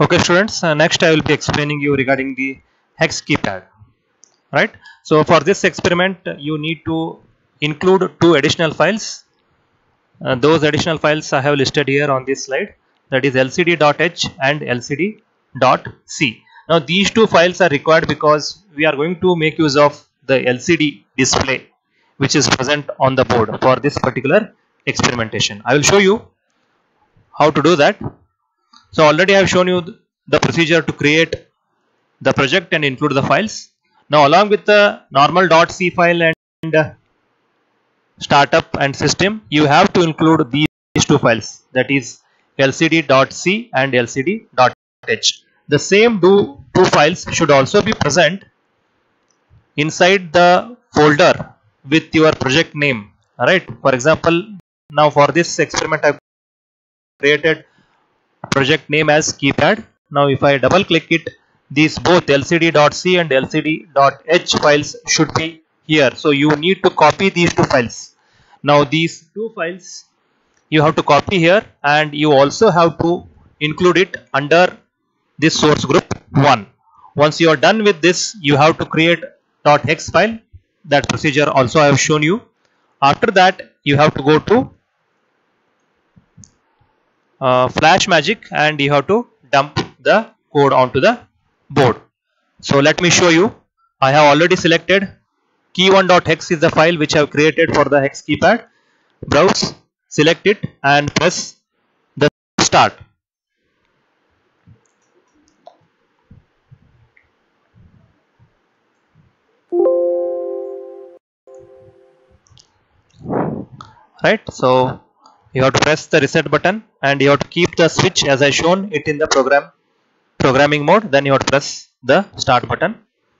Okay students, next I will be explaining you regarding the hex keypad, right? So for this experiment you need to include two additional files. Those additional files I have listed here on this slide, that is lcd.h and lcd.c. Now these two files are required because we are going to make use of the LCD display which is present on the board for this particular experimentation. I will show you how to do that. So already I have shown you the procedure to create the project and include the files. Now along with the normal .c file and startup and system, you have to include these two files, that is lcd.c and lcd.h. The same two files should also be present inside the folder with your project name, right? For example, now for this experiment I have created project name as keypad. Now if I double click it, these both lcd.c and lcd.h files should be here. So you need to copy these two files. Now these two files you have to copy here, and you also have to include it under this source group 1. Once you are done with this, you have to create .hex file. That procedure also I have shown you. After that you have to go to Flash Magic and you have to dump the code onto the board. So let me show you. I have already selected key1.hex is the file which I have created for the hex keypad. Browse, select it and press the start. Right, so you have to press the reset button and you have to keep the switch as I shown it in the programming mode. Then you have to press the start button.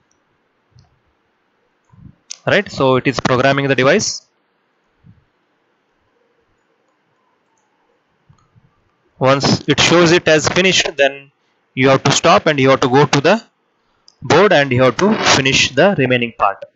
Right, so it is programming the device. Once it shows it as finished, then you have to stop and you have to go to the board and you have to finish the remaining part.